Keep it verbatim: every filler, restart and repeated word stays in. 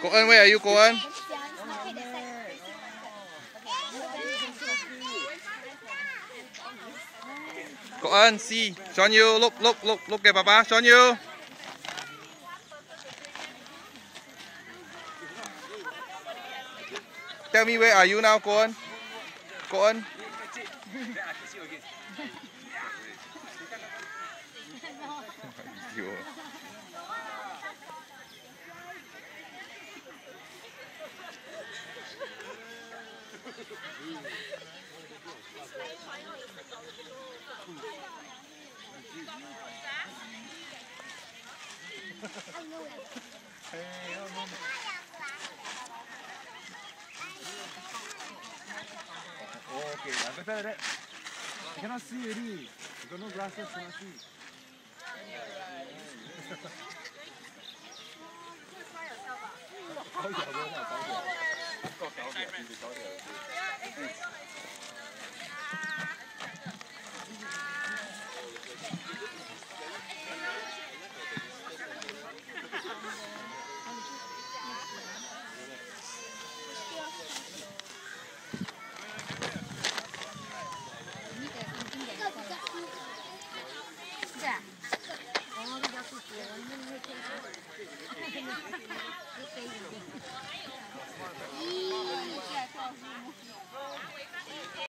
Koen, where are you, Koen? Koen, see. Sean Yu, look, look, look, look at Papa. Sean Yu. Tell me, where are you now, Koen? Koen? Okay, better like that. I cannot see already. Got no glasses, cannot see.